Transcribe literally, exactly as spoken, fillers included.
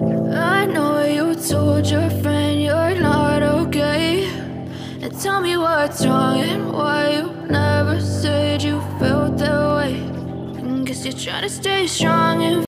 I know you told your friend you're not okay, and tell me what's wrong and why you never said you felt that way. Guess you're trying to stay strong and